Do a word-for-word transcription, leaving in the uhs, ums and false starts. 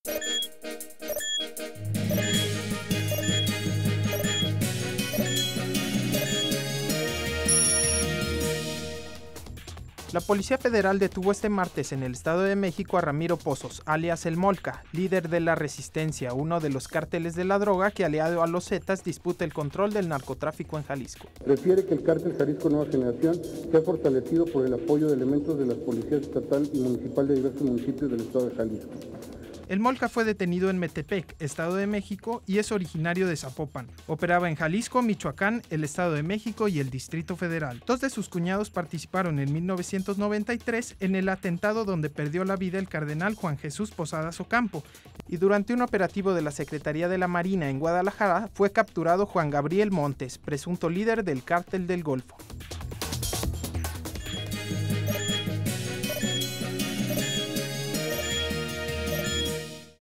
La Policía Federal detuvo este martes en el Estado de México a Ramiro Pozos, alias El Molca, líder de la Resistencia, uno de los cárteles de la droga que, aliado a los Zetas, disputa el control del narcotráfico en Jalisco. Refiere que el cártel Jalisco Nueva Generación se ha fortalecido por el apoyo de elementos de las policías estatal y municipal de diversos municipios del Estado de Jalisco. El Molca fue detenido en Metepec, Estado de México, y es originario de Zapopan. Operaba en Jalisco, Michoacán, el Estado de México y el Distrito Federal. Dos de sus cuñados participaron en mil novecientos noventa y tres en el atentado donde perdió la vida el cardenal Juan Jesús Posadas Ocampo, y durante un operativo de la Secretaría de la Marina en Guadalajara fue capturado Juan Gabriel Montes, presunto líder del Cártel del Golfo.